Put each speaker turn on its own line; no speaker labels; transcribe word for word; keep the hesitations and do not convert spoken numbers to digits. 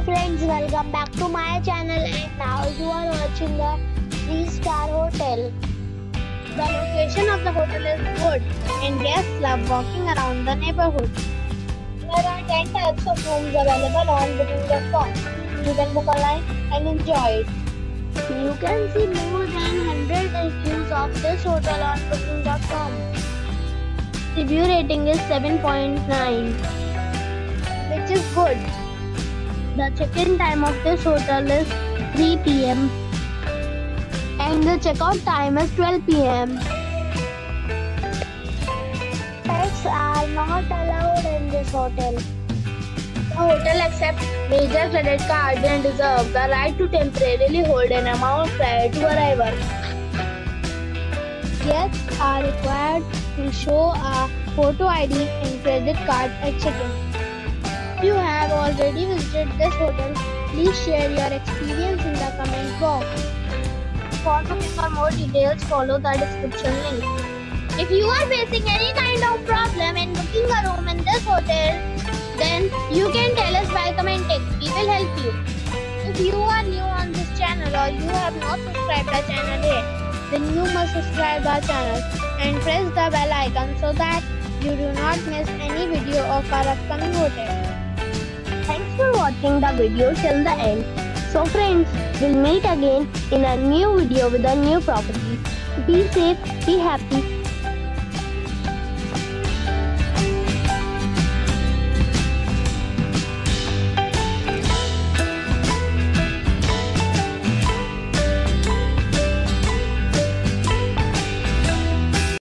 friends, welcome back to my channel, and now you are watching the three star hotel. The location of the hotel is good and guests love walking around the neighborhood. There are ten types of rooms available on booking dot com. You can book online and enjoy it. You can see more than one hundred reviews of this hotel on booking dot com. Review rating is seven point nine, which is good. The check-in time of this hotel is three p m and the checkout time is twelve p m Pets are not allowed in this hotel. The hotel accepts major credit cards and reserves the right to temporarily hold an amount prior to arrival. Guests are required to show a photo I D and credit card at check-in. If you have already visited this hotel, please share your experience in the comment box. For booking or more details, follow the description link. If you are facing any kind of problem in booking a room in this hotel, then you can tell us by commenting. We will help you. If you are new on this channel or you have not subscribed our channel yet, then you must subscribe our channel and press the bell icon so that you do not miss any video of our upcoming hotel. Thanks for watching the video till the end. So friends, we'll meet again in a new video with a new property. Be safe, be happy.